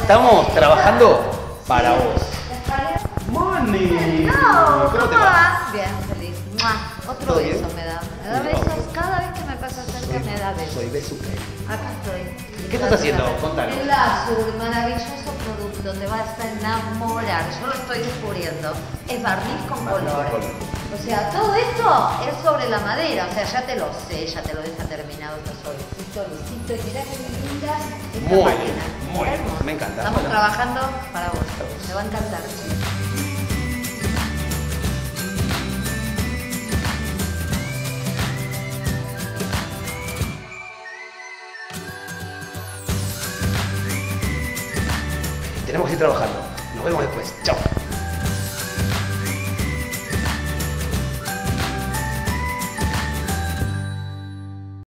estamos trabajando para vos. Moni, No, ¿cómo te va? Bien, feliz. ¡Mua! Otro ¿Todo beso bien? me da. Me da besos. Cada vez que me pasa cerca me da besos. Soy Besuque. Acá estoy. ¿Qué estás haciendo? Contanos. El Azur, maravilloso producto, te vas a enamorar. Yo lo estoy descubriendo. Es barniz con colores. O sea, todo esto es sobre la madera. O sea, ya te lo sé, ya te lo deja terminado. Esto suavecito, lisito. Y mirá que linda esta Muy máquina. bien, muy bien. Hermoso. Me encanta. Estamos Bueno. trabajando para vos. Te va a encantar. Tenemos que ir trabajando. Nos vemos después. Chao.